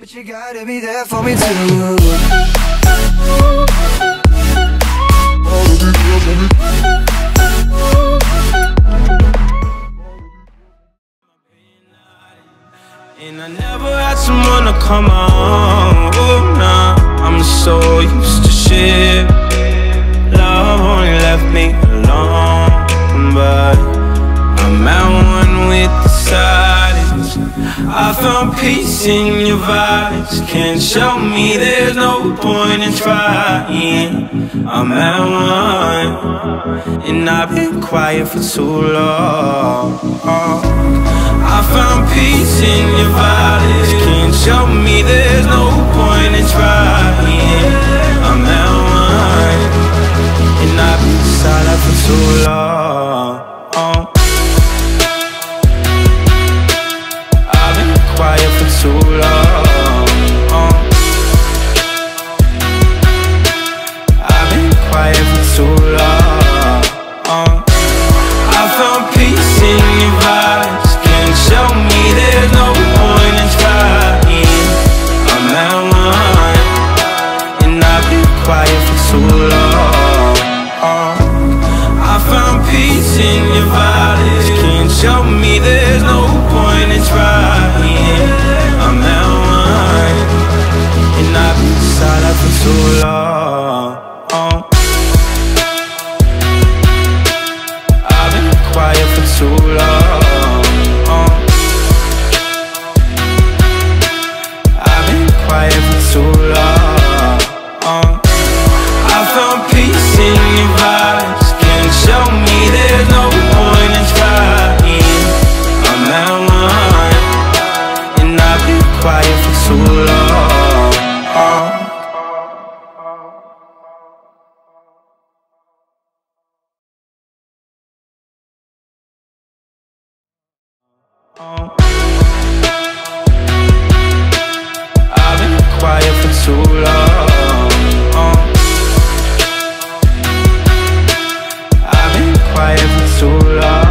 But you gotta be there for me too. And I never had someone to come on. Oh, nah, I'm so used to shit. Love only left me alone, but I'm at one with the silence. I found peace in your vibes. Can't show me there's no point in trying. I'm at one, and I've been quiet for too long. I found peace in your violence. Can't show me there's no point in trying. I'm at one, and I've been silent for too long. I've been quiet for too long. I've been quiet for too long. I found peace in your violence. Show me there's no point in trying. I'm at one, and I've been quiet for too long. I found peace in your violence. Can't show me there's no point in trying. I'm at one, and I've been silent for too long. I've been quiet for too long. Quiet for too long. I found peace in your vibes. Can't show me there's no point in trying. I'm at one, and I've been quiet for too long. Quiet for too long. I've been quiet for too long.